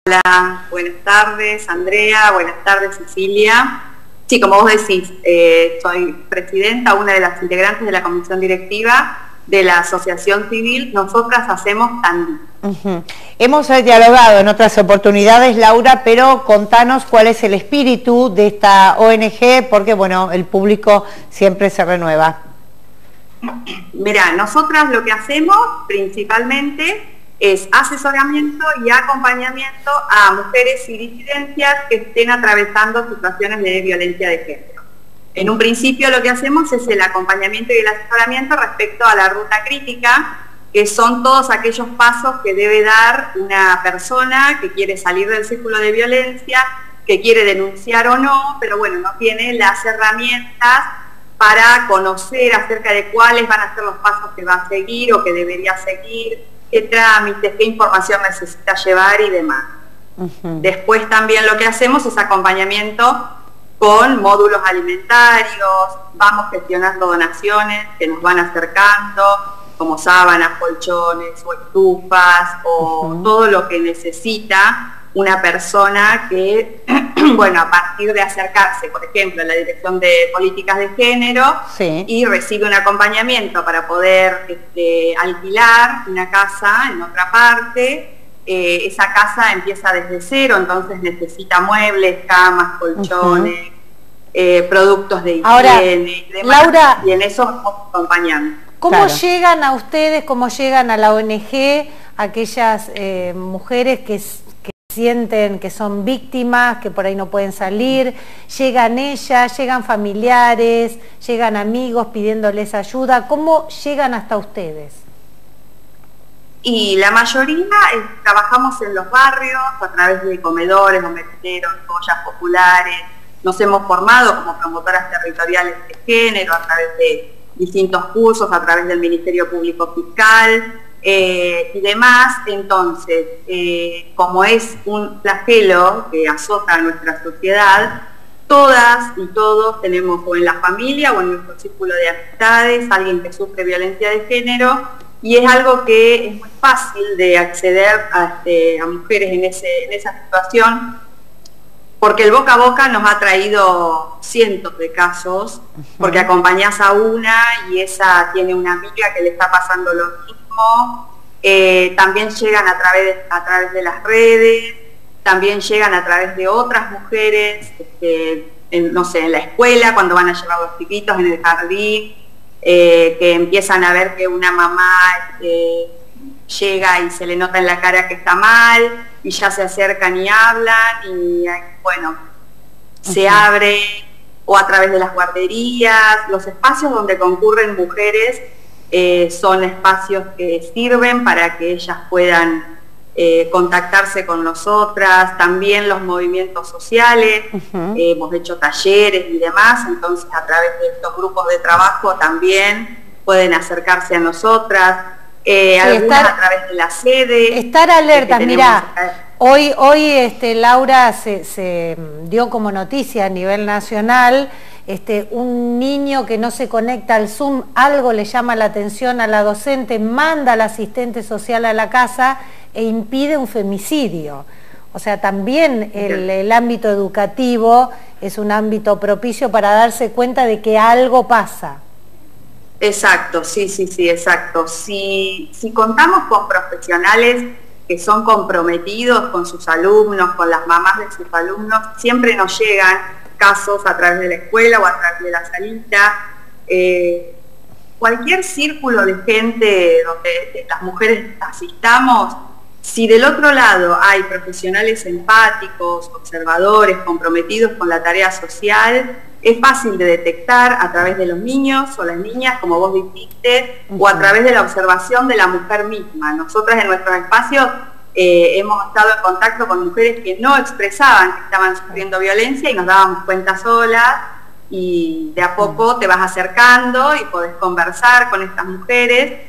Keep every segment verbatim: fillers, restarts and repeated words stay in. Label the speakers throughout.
Speaker 1: Hola, buenas tardes Andrea, buenas tardes Cecilia. Sí, como vos decís, eh, soy presidenta, una de las integrantes de la comisión directiva de la Asociación Civil Nosotras Hacemos Tandil.
Speaker 2: Uh-huh. Hemos dialogado en otras oportunidades, Laura, pero contanos cuál es el espíritu de esta O N G, porque bueno, el público siempre se renueva.
Speaker 1: Mirá, nosotras lo que hacemos principalmente es asesoramiento y acompañamiento a mujeres y disidencias que estén atravesando situaciones de violencia de género. En un principio lo que hacemos es el acompañamiento y el asesoramiento respecto a la ruta crítica, que son todos aquellos pasos que debe dar una persona que quiere salir del círculo de violencia, que quiere denunciar o no, pero bueno, no tiene las herramientas para conocer acerca de cuáles van a ser los pasos que va a seguir o que debería seguir, qué trámites, qué información necesita llevar y demás. Uh-huh. Después también lo que hacemos es acompañamiento con módulos alimentarios, vamos gestionando donaciones que nos van acercando, como sábanas, colchones o estufas, o uh-huh. todo lo que necesita una persona que, bueno, a partir de acercarse, por ejemplo, a la Dirección de Políticas de Género, sí. y recibe un acompañamiento para poder este, alquilar una casa en otra parte, eh, esa casa empieza desde cero, entonces necesita muebles, camas, colchones, uh-huh. eh, productos de higiene.
Speaker 2: Ahora,
Speaker 1: y demás,
Speaker 2: Laura,
Speaker 1: y en eso vamos acompañando.
Speaker 2: ¿Cómo claro. llegan a ustedes, cómo llegan a la O N G aquellas eh, mujeres que, que sienten que son víctimas, que por ahí no pueden salir? ¿Llegan ellas, llegan familiares, llegan amigos pidiéndoles ayuda? ¿Cómo llegan hasta ustedes?
Speaker 1: Y la mayoría eh, trabajamos en los barrios a través de comedores, o merenderos, ollas populares. Nos hemos formado como promotoras territoriales de género a través de distintos cursos, a través del Ministerio Público Fiscal eh, y demás. Entonces, eh, como es un flagelo que azota a nuestra sociedad, todas y todos tenemos o en la familia o en nuestro círculo de amistades alguien que sufre violencia de género, y es algo que es muy fácil de acceder a, este, a mujeres en, ese, en esa situación, porque el boca a boca nos ha traído cientos de casos, porque acompañás a una y esa tiene una amiga que le está pasando lo mismo. Eh, también llegan a través, de, a través de las redes, también llegan a través de otras mujeres, este, en, no sé, en la escuela, cuando van a llevar los chiquitos en el jardín, eh, que empiezan a ver que una mamá este, llega y se le nota en la cara que está mal, y ya se acercan y hablan, y bueno, uh-huh. se abre, o a través de las guarderías. Los espacios donde concurren mujeres eh, son espacios que sirven para que ellas puedan eh, contactarse con nosotras. También los movimientos sociales, uh-huh. eh, hemos hecho talleres y demás, entonces a través de estos grupos de trabajo también pueden acercarse a nosotras. Eh, sí, algunas estar, a través de la sede.
Speaker 2: Estar alertas, mirá, hoy, hoy este, Laura se, se dio como noticia a nivel nacional, este, un niño que no se conecta al Zoom, algo le llama la atención a la docente, manda al asistente social a la casa e impide un femicidio. O sea, también el, el ámbito educativo es un ámbito propicio para darse cuenta de que algo pasa.
Speaker 1: Exacto, sí, sí, sí, exacto. Si, si contamos con profesionales que son comprometidos con sus alumnos, con las mamás de sus alumnos, siempre nos llegan casos a través de la escuela o a través de la salita. Eh, cualquier círculo de gente donde las mujeres asistamos, si del otro lado hay profesionales empáticos, observadores, comprometidos con la tarea social, es fácil de detectar a través de los niños o las niñas, como vos dijiste, uh-huh. o a través de la observación de la mujer misma. Nosotras en nuestros espacios eh, hemos estado en contacto con mujeres que no expresaban que estaban sufriendo violencia y nos dábamos cuenta solas, y de a poco te vas acercando y podés conversar con estas mujeres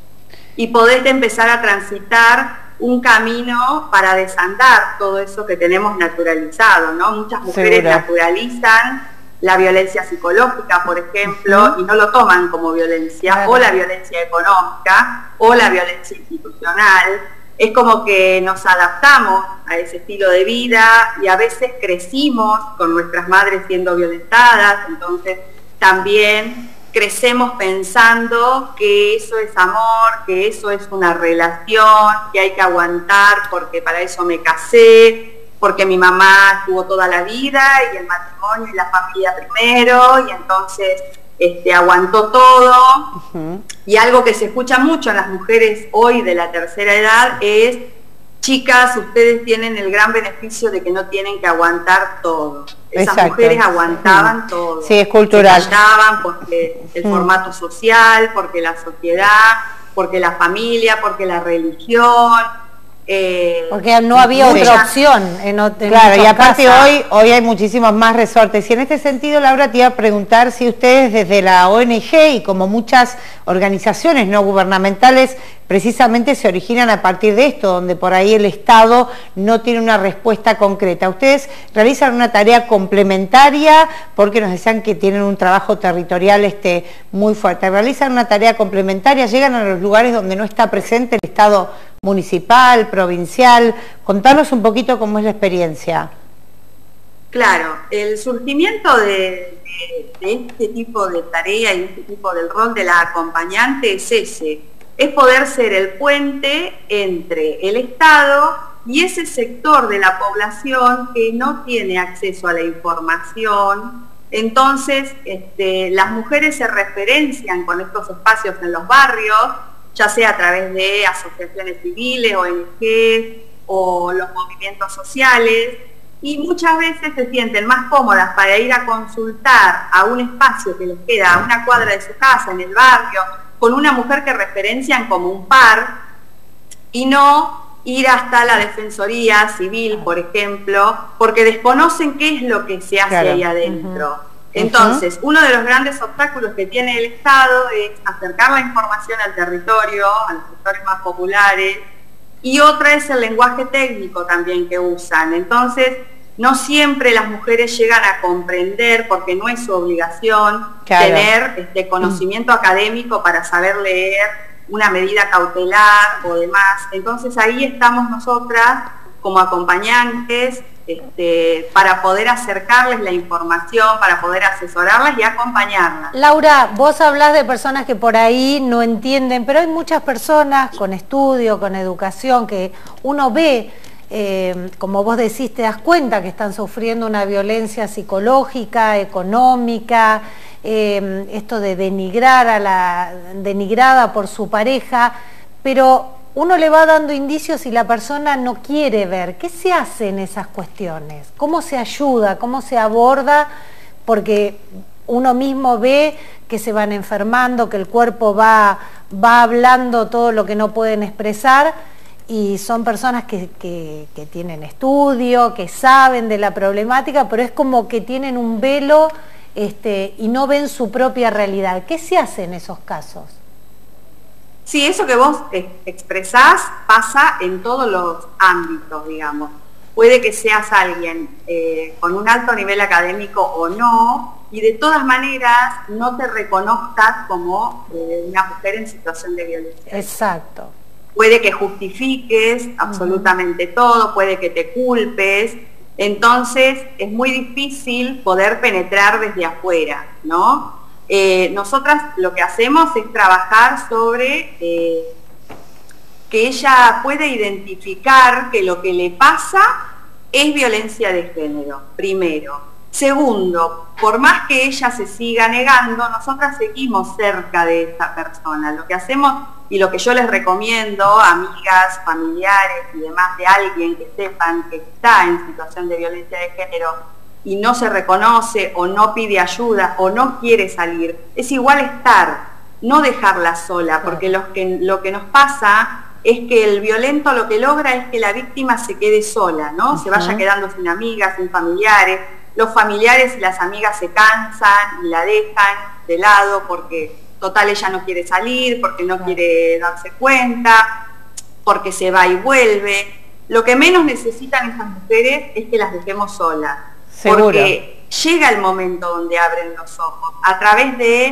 Speaker 1: y podés empezar a transitar un camino para desandar todo eso que tenemos naturalizado, ¿no? Muchas mujeres Segura. naturalizan la violencia psicológica, por ejemplo, uh-huh. y no lo toman como violencia, claro. o la violencia económica, o la violencia institucional, es como que nos adaptamos a ese estilo de vida y a veces crecimos con nuestras madres siendo violentadas, entonces también crecemos pensando que eso es amor, que eso es una relación, que hay que aguantar porque para eso me casé, porque mi mamá estuvo toda la vida y el matrimonio y la familia primero, y entonces este, aguantó todo. Uh-huh. Y algo que se escucha mucho en las mujeres hoy de la tercera edad es: chicas, ustedes tienen el gran beneficio de que no tienen que aguantar todo. Esas Exacto. mujeres aguantaban sí. todo.
Speaker 2: Sí, es cultural.
Speaker 1: Se callaban porque el mm. formato social, porque la sociedad, porque la familia, porque la religión.
Speaker 2: Eh, porque no había muchas, otra opción. En, en
Speaker 3: claro, y aparte casa. hoy hoy hay muchísimos más resortes. Y en este sentido, Laura, te iba a preguntar si ustedes desde la O N G y como muchas organizaciones no gubernamentales precisamente se originan a partir de esto, donde por ahí el Estado no tiene una respuesta concreta. Ustedes realizan una tarea complementaria, porque nos decían que tienen un trabajo territorial este, muy fuerte. Realizan una tarea complementaria, llegan a los lugares donde no está presente el Estado municipal, provincial. Contanos un poquito cómo es la experiencia.
Speaker 1: Claro, el surgimiento de, de, de este tipo de tarea y este tipo del rol de la acompañante es ese, es poder ser el puente entre el Estado y ese sector de la población que no tiene acceso a la información. Entonces, este, las mujeres se referencian con estos espacios en los barrios, ya sea a través de asociaciones civiles, O N G o los movimientos sociales, y muchas veces se sienten más cómodas para ir a consultar a un espacio que les queda a una cuadra de su casa, en el barrio, con una mujer que referencian como un par, y no ir hasta la Defensoría Civil, por ejemplo, porque desconocen qué es lo que se hace claro. ahí adentro. Uh-huh. Entonces, uno de los grandes obstáculos que tiene el Estado es acercar la información al territorio, a los sectores más populares, y otra es el lenguaje técnico también que usan. Entonces, no siempre las mujeres llegan a comprender, porque no es su obligación claro. tener este conocimiento mm. académico para saber leer una medida cautelar o demás. Entonces, ahí estamos nosotras como acompañantes, Este, para poder acercarles la información, para poder asesorarlas y acompañarlas.
Speaker 2: Laura, vos hablás de personas que por ahí no entienden, pero hay muchas personas con estudio, con educación, que uno ve, eh, como vos decís, te das cuenta que están sufriendo una violencia psicológica, económica, eh, esto de denigrar a la denigrada por su pareja, pero uno le va dando indicios y la persona no quiere ver. ¿Qué se hace en esas cuestiones? ¿Cómo se ayuda? ¿Cómo se aborda? Porque uno mismo ve que se van enfermando, que el cuerpo va, va hablando todo lo que no pueden expresar, y son personas que, que, que tienen estudio, que saben de la problemática, pero es como que tienen un velo este, y no ven su propia realidad. ¿Qué se hace en esos casos?
Speaker 1: Sí, eso que vos expresás pasa en todos los ámbitos, digamos. Puede que seas alguien eh, con un alto nivel académico o no, y de todas maneras no te reconozcas como eh, una mujer en situación de violencia.
Speaker 2: Exacto.
Speaker 1: Puede que justifiques absolutamente uh-huh. todo, puede que te culpes, entonces es muy difícil poder penetrar desde afuera, ¿no? Eh, nosotras lo que hacemos es trabajar sobre eh, que ella puede identificar que lo que le pasa es violencia de género, primero. Segundo, por más que ella se siga negando, nosotras seguimos cerca de esa persona. Lo que hacemos y lo que yo les recomiendo a amigas, familiares y demás de alguien que sepan que está en situación de violencia de género y no se reconoce o no pide ayuda o no quiere salir, es igual estar, no dejarla sola, porque lo que, lo que nos pasa es que el violento lo que logra es que la víctima se quede sola, ¿no? Uh-huh. Se vaya quedando sin amigas, sin familiares, los familiares y las amigas se cansan y la dejan de lado porque total ella no quiere salir, porque no quiere darse cuenta, porque se va y vuelve. Lo que menos necesitan esas mujeres es que las dejemos solas.
Speaker 2: Seguro.
Speaker 1: Porque llega el momento donde abren los ojos, a través de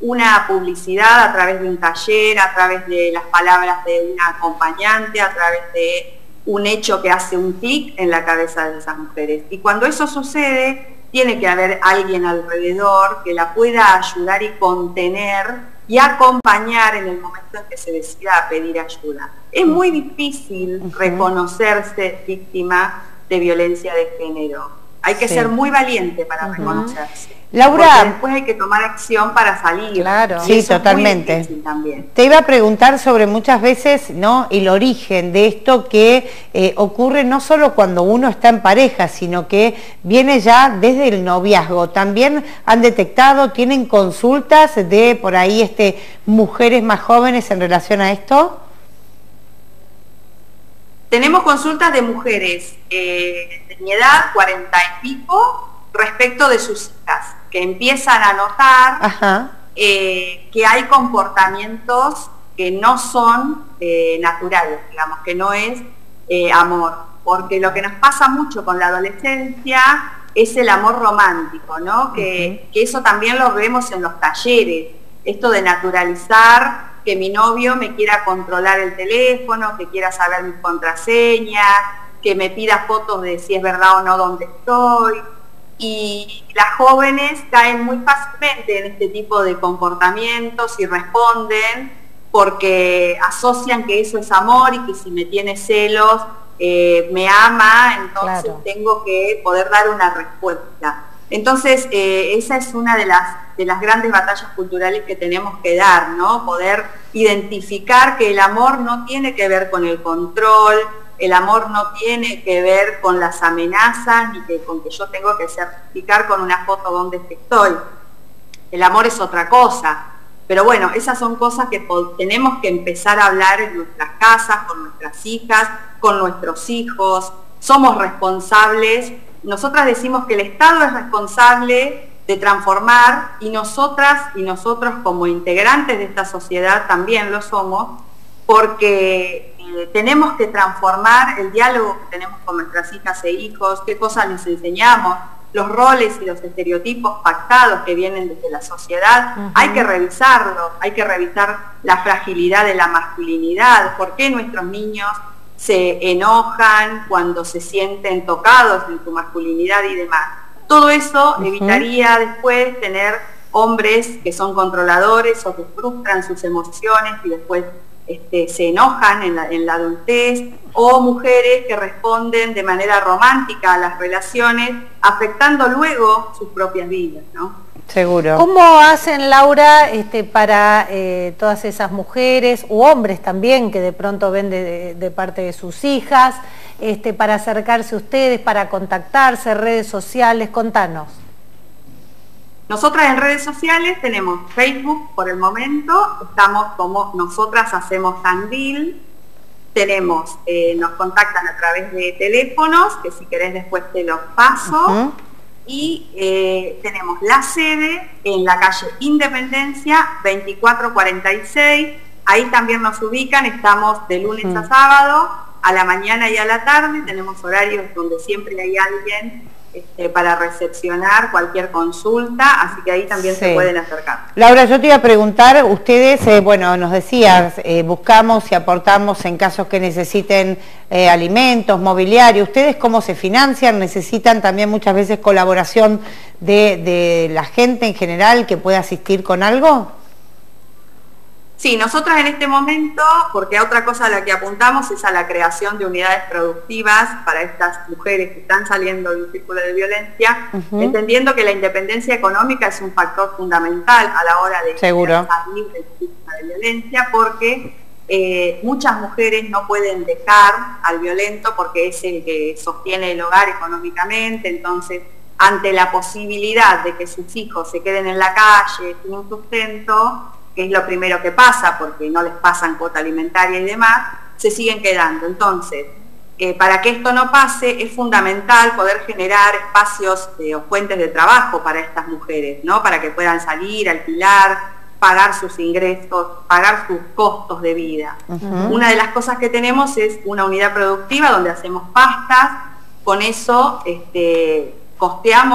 Speaker 1: una publicidad, a través de un taller, a través de las palabras de una acompañante, a través de un hecho que hace un clic en la cabeza de esas mujeres. Y cuando eso sucede, tiene que haber alguien alrededor que la pueda ayudar y contener y acompañar en el momento en que se decida pedir ayuda. Es muy difícil uh-huh. reconocerse víctima de violencia de género. Hay que sí. ser muy valiente para uh-huh. reconocerse.
Speaker 3: Laura,
Speaker 1: porque después hay que tomar acción para salir.
Speaker 3: Claro, sí, totalmente.
Speaker 1: Es muy difícil también.
Speaker 3: Te iba a preguntar sobre muchas veces, ¿no?, el origen de esto que eh, ocurre no solo cuando uno está en pareja, sino que viene ya desde el noviazgo. También han detectado, tienen consultas de por ahí este mujeres más jóvenes en relación a esto.
Speaker 1: Tenemos consultas de mujeres eh, de mi edad, cuarenta y pico, respecto de sus hijas, que empiezan a notar eh, que hay comportamientos que no son eh, naturales, digamos, que no es eh, amor, porque lo que nos pasa mucho con la adolescencia es el amor romántico, ¿no? Que, uh-huh. que eso también lo vemos en los talleres, esto de naturalizar que mi novio me quiera controlar el teléfono, que quiera saber mis contraseñas, que me pida fotos de si es verdad o no dónde estoy. Y las jóvenes caen muy fácilmente en este tipo de comportamientos y responden porque asocian que eso es amor y que si me tiene celos eh, me ama, entonces claro. tengo que poder dar una respuesta. Entonces eh, esa es una de las, de las grandes batallas culturales que tenemos que dar, ¿no? Poder identificar que el amor no tiene que ver con el control, el amor no tiene que ver con las amenazas, ni que, con que yo tengo que certificar con una foto dónde estoy. El amor es otra cosa. Pero bueno, esas son cosas que tenemos que empezar a hablar en nuestras casas, con nuestras hijas, con nuestros hijos. Somos responsables. Nosotras decimos que el Estado es responsable de transformar y nosotras y nosotros como integrantes de esta sociedad también lo somos, porque eh, tenemos que transformar el diálogo que tenemos con nuestras hijas e hijos, qué cosas les enseñamos, los roles y los estereotipos pactados que vienen desde la sociedad. Uh-huh. Hay que revisarlo, hay que revisar la fragilidad de la masculinidad, por qué nuestros niños se enojan cuando se sienten tocados en su masculinidad y demás. Todo eso uh-huh. evitaría después tener hombres que son controladores o que frustran sus emociones y después Este, se enojan en la, en la adultez, o mujeres que responden de manera romántica a las relaciones, afectando luego sus propias vidas, ¿no?
Speaker 3: Seguro.
Speaker 2: ¿Cómo hacen, Laura, este, para eh, todas esas mujeres, u hombres también, que de pronto ven de, de, de parte de sus hijas, este, para acercarse a ustedes, para contactarse, redes sociales? Contanos.
Speaker 1: Nosotras en redes sociales tenemos Facebook por el momento, estamos como Nosotras Hacemos Tandil, tenemos, eh, nos contactan a través de teléfonos, que si querés después te los paso, uh-huh. y eh, tenemos la sede en la calle Independencia veinticuatro cuarenta y seis, ahí también nos ubican, estamos de lunes uh-huh. a sábado, a la mañana y a la tarde, tenemos horarios donde siempre hay alguien Este, para recepcionar cualquier consulta, así que ahí también sí. se pueden acercar.
Speaker 3: Laura, yo te iba a preguntar, ustedes, eh, bueno, nos decías, eh, buscamos y aportamos en casos que necesiten eh, alimentos, mobiliario. ¿Ustedes cómo se financian? ¿Necesitan también muchas veces colaboración de, de la gente en general que pueda asistir con algo?
Speaker 1: Sí, nosotras en este momento, porque otra cosa a la que apuntamos es a la creación de unidades productivas para estas mujeres que están saliendo de un círculo de violencia, uh-huh. entendiendo que la independencia económica es un factor fundamental a la hora de
Speaker 3: Seguro.
Speaker 1: salir del círculo de violencia, porque eh, muchas mujeres no pueden dejar al violento porque es el que sostiene el hogar económicamente, entonces ante la posibilidad de que sus hijos se queden en la calle sin un sustento, que es lo primero que pasa, porque no les pasan cuota alimentaria y demás, se siguen quedando. Entonces, eh, para que esto no pase, es fundamental poder generar espacios eh, o fuentes de trabajo para estas mujeres, ¿no? Para que puedan salir, alquilar, pagar sus ingresos, pagar sus costos de vida. Uh-huh. Una de las cosas que tenemos es una unidad productiva donde hacemos pastas, con eso este, costeamos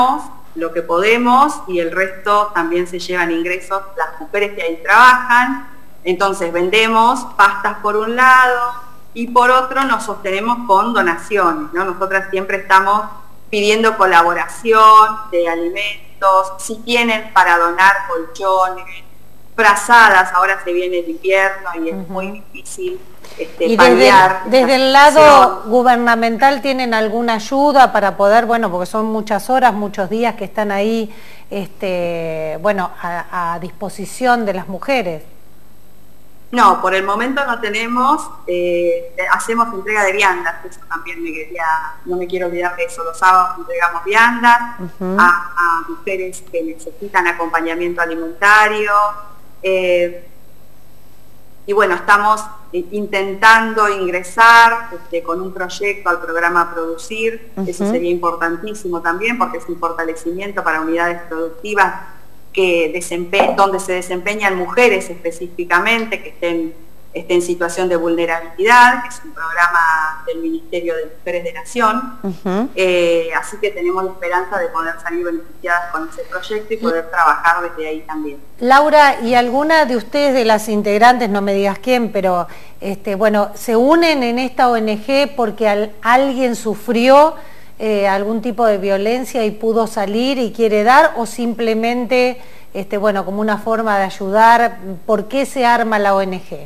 Speaker 1: lo que podemos y el resto también se llevan ingresos las mujeres que ahí trabajan. Entonces vendemos pastas por un lado y por otro nos sostenemos con donaciones, ¿no? Nosotras siempre estamos pidiendo colaboración de alimentos, si tienen para donar colchones, frazadas, ahora se viene el invierno y es uh-huh. muy difícil este,
Speaker 2: y
Speaker 1: paliar.
Speaker 2: Desde, desde el lado gubernamental, ¿tienen alguna ayuda para poder, bueno, porque son muchas horas, muchos días que están ahí, este, bueno, a, a disposición de las mujeres?
Speaker 1: No, por el momento no tenemos, eh, hacemos entrega de viandas, eso también me quería, no me quiero olvidar de eso, los sábados entregamos viandas uh-huh. a, a mujeres que necesitan acompañamiento alimentario, eh, y bueno, estamos intentando ingresar este, con un proyecto al programa Producir, uh-huh. eso sería importantísimo también porque es un fortalecimiento para unidades productivas que desempe donde se desempeñan mujeres específicamente que estén, estén en situación de vulnerabilidad, que es un programa del Ministerio de Mujeres de Nación, uh-huh. eh, así que tenemos la esperanza de poder salir beneficiadas con ese proyecto y poder trabajar desde ahí también.
Speaker 2: Laura, ¿y alguna de ustedes de las integrantes, no me digas quién, pero este, bueno, se unen en esta O N G porque al, alguien sufrió Eh, algún tipo de violencia y pudo salir y quiere dar, o simplemente, este, bueno, como una forma de ayudar? ¿Por qué se arma la O N G?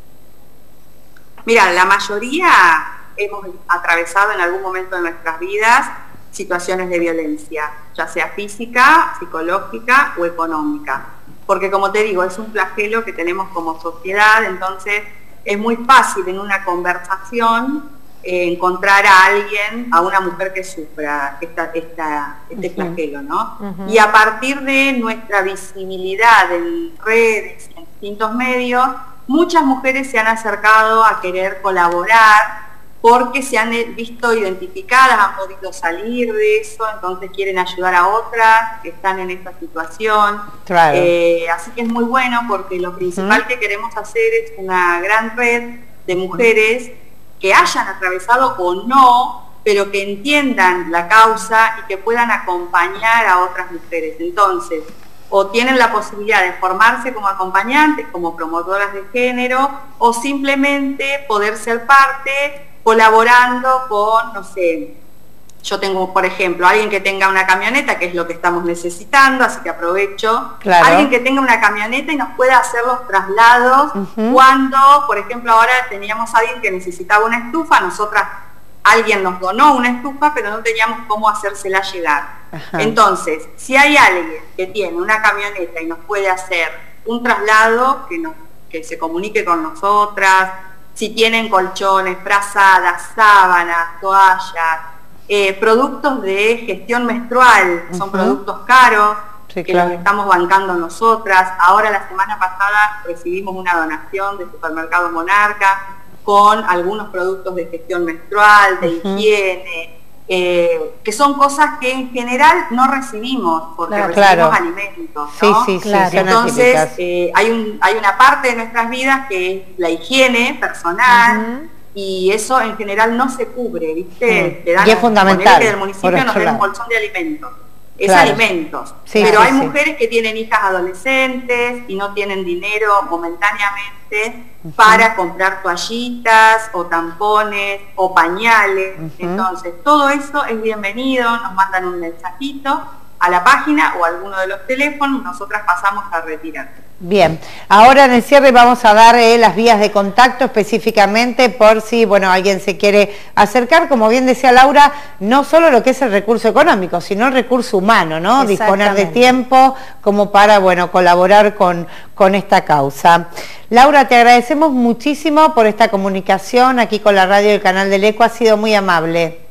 Speaker 1: Mira, la mayoría hemos atravesado en algún momento de nuestras vidas situaciones de violencia, ya sea física, psicológica o económica, porque como te digo, es un flagelo que tenemos como sociedad, entonces es muy fácil en una conversación Eh, encontrar a alguien, a una mujer que sufra esta, esta, este uh-huh. flagelo, ¿no? Uh-huh. Y a partir de nuestra visibilidad en redes, en distintos medios, muchas mujeres se han acercado a querer colaborar porque se han visto identificadas, han podido salir de eso, entonces quieren ayudar a otras que están en esta situación. Claro. Eh, así que es muy bueno porque lo principal uh-huh. que queremos hacer es una gran red de mujeres que hayan atravesado o no, pero que entiendan la causa y que puedan acompañar a otras mujeres. Entonces, o tienen la posibilidad de formarse como acompañantes, como promotoras de género, o simplemente poder ser parte colaborando con, no sé, yo tengo, por ejemplo, alguien que tenga una camioneta, que es lo que estamos necesitando, así que aprovecho, claro. alguien que tenga una camioneta y nos pueda hacer los traslados uh-huh. cuando, por ejemplo, ahora teníamos a alguien que necesitaba una estufa, nosotras, alguien nos donó una estufa, pero no teníamos cómo hacérsela llegar. Uh-huh. Entonces, si hay alguien que tiene una camioneta y nos puede hacer un traslado, que, nos, que se comunique con nosotras, si tienen colchones, frazadas, sábanas, toallas, Eh, productos de gestión menstrual, son uh-huh. productos caros, sí, que claro. los estamos bancando nosotras. Ahora la semana pasada recibimos una donación de Supermercado Monarca con algunos productos de gestión menstrual, de uh-huh. higiene, eh, que son cosas que en general no recibimos, porque claro, recibimos claro. alimentos, ¿no?
Speaker 3: Sí, sí, claro.
Speaker 1: Entonces eh, hay, un, hay una parte de nuestras vidas que es la higiene personal, uh-huh. y eso en general no se cubre, ¿viste?
Speaker 3: Sí.
Speaker 1: Te dan,
Speaker 3: y es fundamental.
Speaker 1: Que del municipio nos den un bolsón de alimentos. Es
Speaker 3: claro.
Speaker 1: alimentos.
Speaker 3: Sí,
Speaker 1: pero
Speaker 3: sí,
Speaker 1: hay
Speaker 3: sí.
Speaker 1: mujeres que tienen hijas adolescentes y no tienen dinero momentáneamente uh-huh. para comprar toallitas o tampones o pañales. Uh-huh. Entonces, todo eso es bienvenido, nos mandan un mensajito a la página o a alguno de los teléfonos, nosotras pasamos a retirar.
Speaker 3: Bien, ahora en el cierre vamos a dar eh, las vías de contacto específicamente por si, bueno, alguien se quiere acercar, como bien decía Laura, no solo lo que es el recurso económico, sino el recurso humano, ¿no? Disponer de tiempo como para, bueno, colaborar con, con esta causa. Laura, te agradecemos muchísimo por esta comunicación aquí con la radio del Canal del Eco, ha sido muy amable.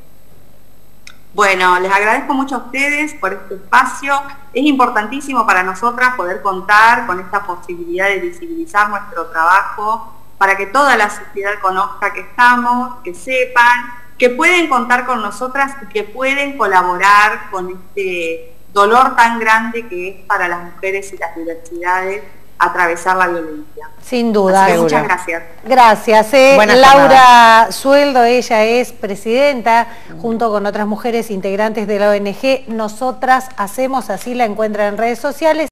Speaker 1: Bueno, les agradezco mucho a ustedes por este espacio. Es importantísimo para nosotras poder contar con esta posibilidad de visibilizar nuestro trabajo para que toda la sociedad conozca que estamos, que sepan, que pueden contar con nosotras y que pueden colaborar con este dolor tan grande que es para las mujeres y las diversidades atravesar la violencia.
Speaker 2: Sin duda.
Speaker 1: Muchas gracias.
Speaker 2: Gracias. Eh.
Speaker 3: Laura
Speaker 2: Sueldo, ella es presidenta, junto con otras mujeres integrantes de la O N G. Nosotras hacemos, así la encuentran en redes sociales.